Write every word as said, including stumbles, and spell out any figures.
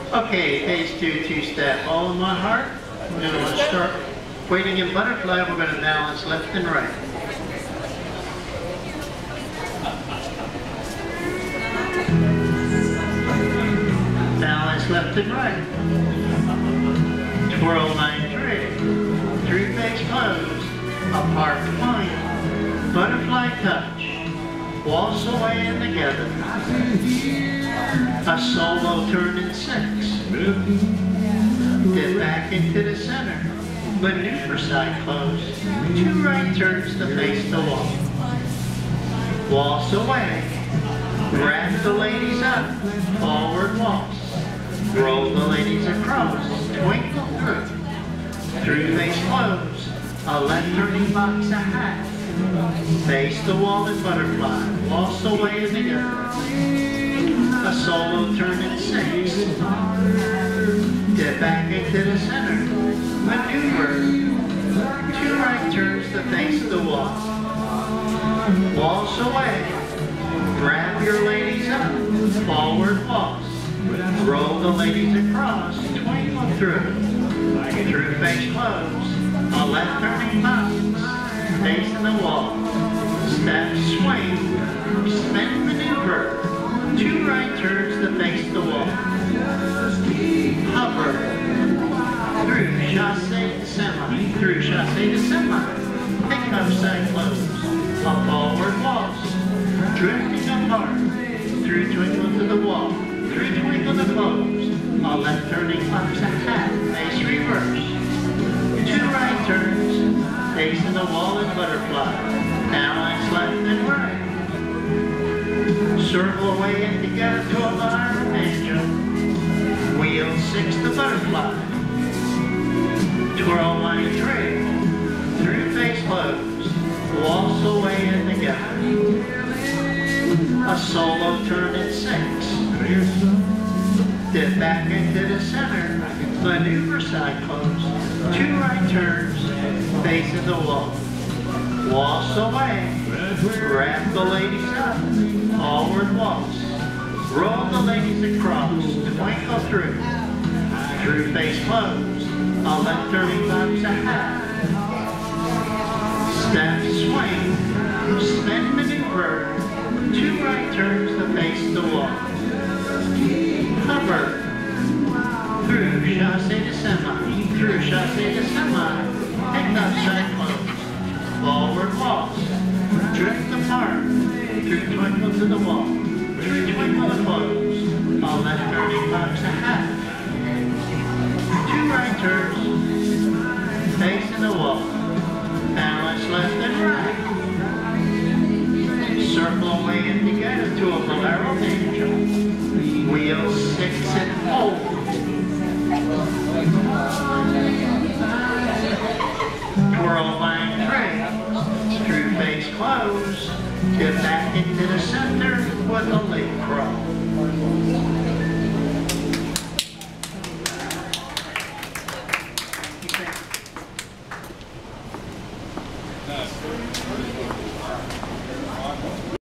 Okay, phase two, two-step. All in my heart. We're going to start waiting in butterfly. We're going to balance left and right. Balance left and right. Twirl nine three. Three phase close. Apart point. Butterfly touch. Waltz away and together. A solo turn in six. Dip back into the center. Maneuver side close. Two right turns to face the wall. Waltz away. Wrap the ladies up. Forward waltz. Roll the ladies across. Twinkle through. Through face close. A left turning box a half. Face the wall in butterfly. Waltz away and together. A solo turn in six. Dip back into the center. Maneuver. Two right turns to face the wall. Waltz away. Grab your ladies up. Forward waltz. Roll the ladies across. Twinkle through. Through face close. A left turning box. Facing the wall. Step swing. Spin maneuver. Two right turns to face the wall. Hover. Through chassé to semi. Through chassé to semi. Pick up side close. A forward waltz. Drifting apart. Through twinkle to the wall. Through twinkle to close. A left turning box a half. Face reverse. Two right turns. Facing the wall in butterfly. Balance left and right. Circle away and together to a bar banjo. Wheel six to butterfly. Twirl line three. Through face close. Waltz away and together. A solo turn in six. Dip back into the center. Maneuver side close. Two right turns. Facing the wall. Waltz away. Wrap the ladies up. Forward waltz. Roll the ladies across. Twinkle through. Through face close. A left turning box a half. Step swing. Spin maneuver. Two right turns to face the wall. Hover. Through chassé to semi. Through chassé to semi. Pick up side close. Forward waltz. Drift apart. Through twinkle to the wall. Through twinkle to close. A left turning box a half. Two right turns. Facing the wall. Balance left and right. Circle away and together to a bolero banjo. Wheel six and hold. Twirl line three. Through face close. Get back into the center with a leg crawl.